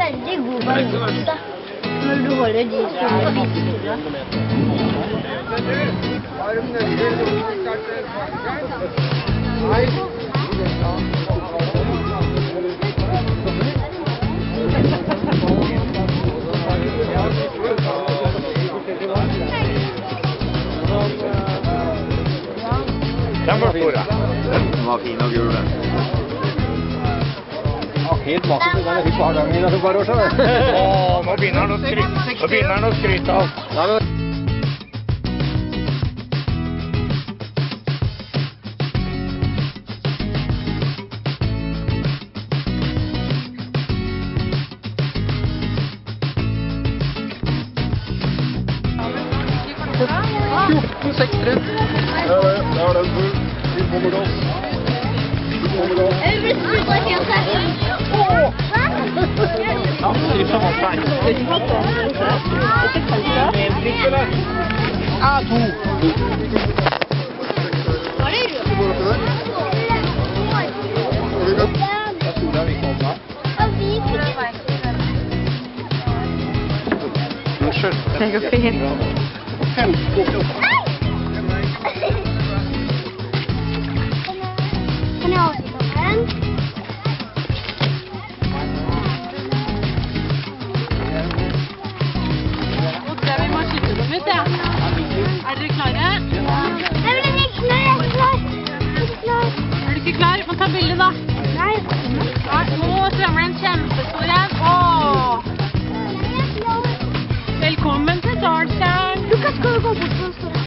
veldig god balanse når du holder de store fiskene. Den var stor, ja. Den var fin og gul, den. Helt masse til den. Jeg fikk bare gangen for et par år siden. Nå begynner han å skryte av. Nei, men... Ja, det er den full. Vi kommer til oss. To. Det går fint.